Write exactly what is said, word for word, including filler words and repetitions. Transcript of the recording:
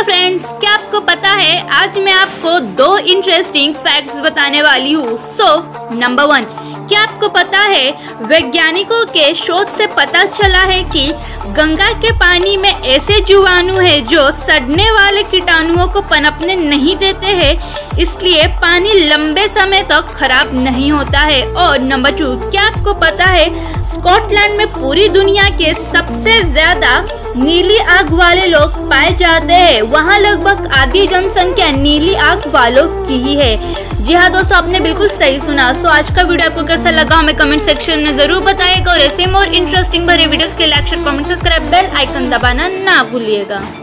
Hello friends, क्या आपको पता है आज मैं आपको दो इंटरेस्टिंग फैक्ट्स बताने वाली हूँ। सो नंबर वन, क्या आपको पता है वैज्ञानिकों के शोध से पता चला है कि गंगा के पानी में ऐसे जीवाणु है जो सड़ने वाले कीटाणुओं को पनपने नहीं देते हैं, इसलिए पानी लंबे समय तक खराब नहीं होता है। और नंबर टू, क्या आपको पता है स्कॉटलैंड में पूरी दुनिया के सबसे ज्यादा नीली आग वाले लोग पाए जाते हैं। वहाँ लगभग आधी जनसंख्या नीली आग वालों की ही है। जी हाँ दोस्तों, आपने बिल्कुल सही सुना। सो आज का वीडियो आपको कैसा लगा हमें कमेंट सेक्शन में जरूर बताइएगा और ऐसे मोर इंटरेस्टिंग भरे वीडियोस के like share comment subscribe bell icon दबाना ना भूलिएगा।